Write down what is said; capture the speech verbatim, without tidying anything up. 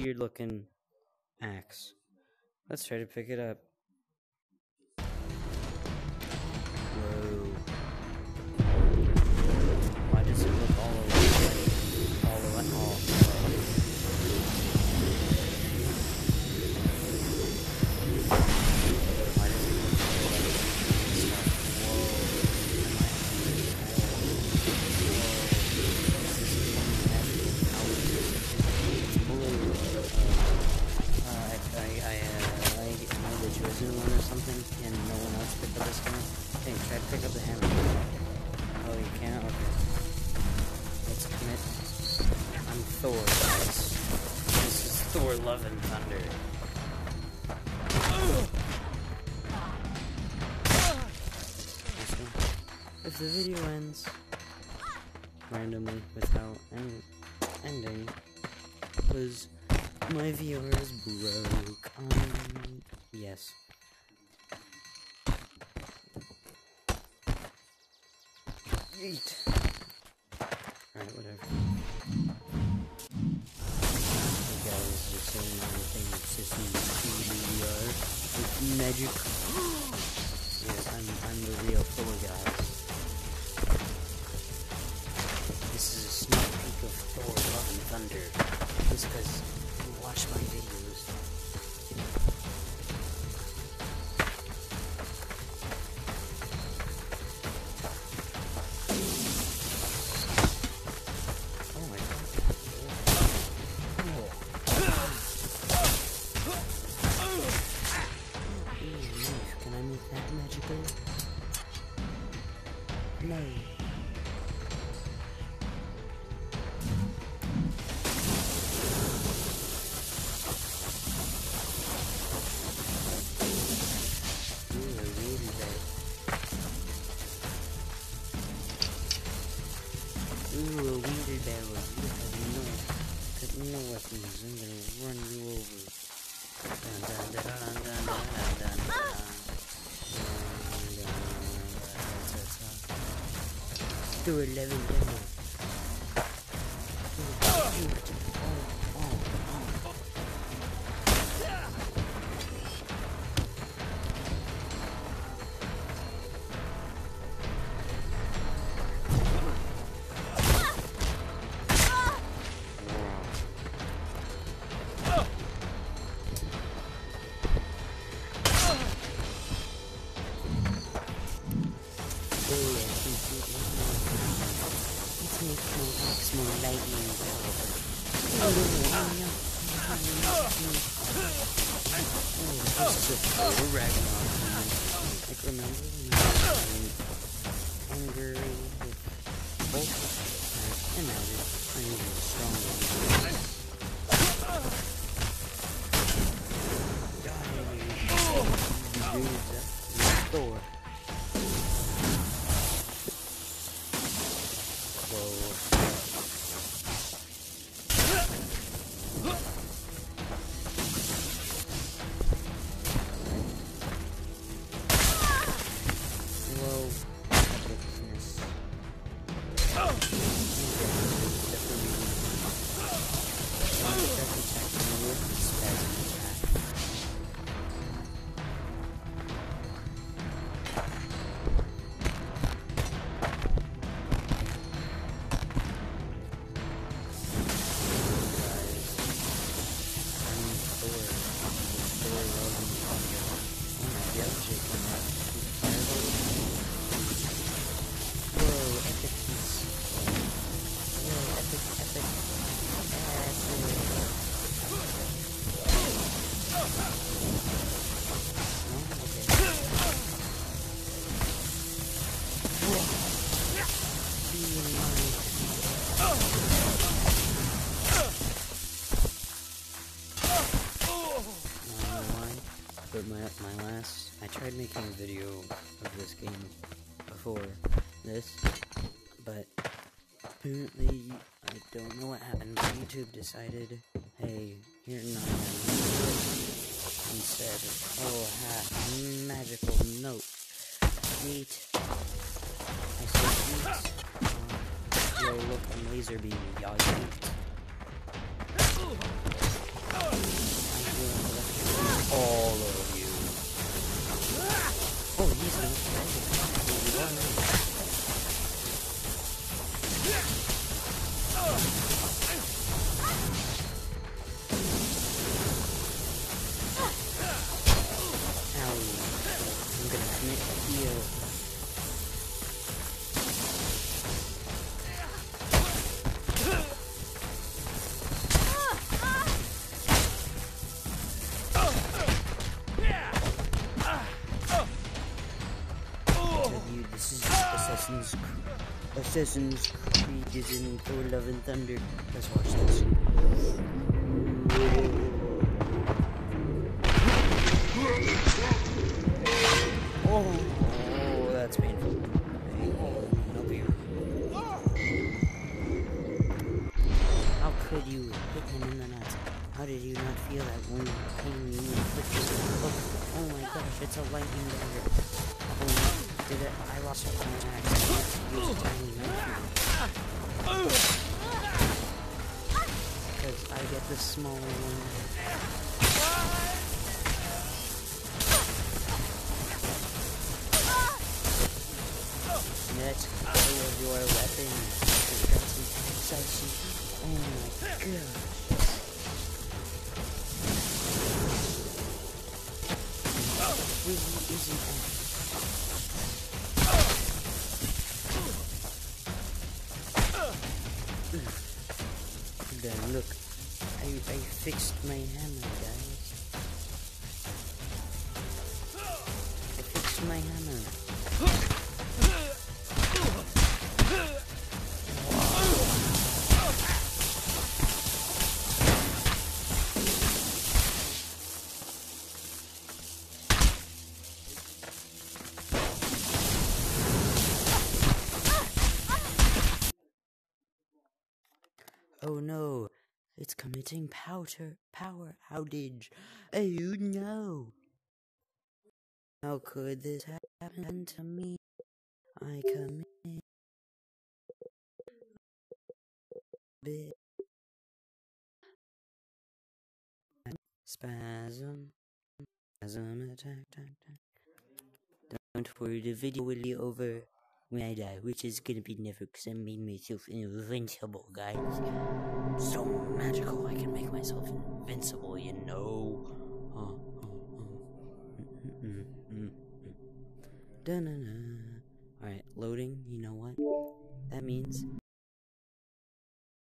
weird looking axe. Let's try to pick it up. Whoa. Why does it look all over all over all Why does it look all like stuff? Whoa. Chosen one or something, and no one else picked up this hammer. Hey, try to pick up the hammer. Oh, you can't? Okay. Let's commit. I'm Thor, guys. This is Thor Love and Thunder. If the video ends randomly without any ending, because my viewers broke. Um, yes. Yeet. Alright, whatever. You guys are saying everything that's just me who are with magic. Yes, I'm, I'm the real Thor, guys. This is a sneak peek of Thor Love and Thunder. Just because you watch my videos. Oh my god. Oh. Ooh, can I make that magical? No. Ooh, a weeder barrel. You have no, got no weapons. I'm gonna run you over. Dun, dun, dun, dun, dun, dun, dun, dun, dun. Do a level demo. More lightning power. Oh, no. Oh, this is a Thor Ragnarok moment. Like, remember when you were angry with Hulk? Imagine, I'm even stronger. Die, dudes, that's Thor. But my, my last, I tried making a video of this game before this, but apparently, I don't know what happened, but YouTube decided, hey, here now, and said, oh, ha, magical note, neat. I said, neat, uh, yo, look, a laser beam, y'all, yeet. Assassin's Creed is in Thor Love and Thunder. Let's watch this. Oh, oh that's painful. No beer. How could you hit him in the nuts? How did you not feel that when pain you inflicted? Oh, oh my gosh, it's a lightning dagger. Oh no, did it? I lost it on accident. Use a tiny knife. Because I get the smaller one. Let's go with your weapon. That's exciting. Oh my gosh. Really isn't that? Then look, I, I fixed my hammer, guys. I fixed my hammer. Oh no, it's committing powder power outage. Oh no. How could this happen to me? I commit bit spasm. Spasm attack, attack, attack. Don't worry, the video will be over when I die, which is gonna be never, because I made myself invincible, guys. So magical, I can make myself invincible, you know. Oh, oh, oh. Mm, mm, mm, mm. Alright, loading, you know what? That means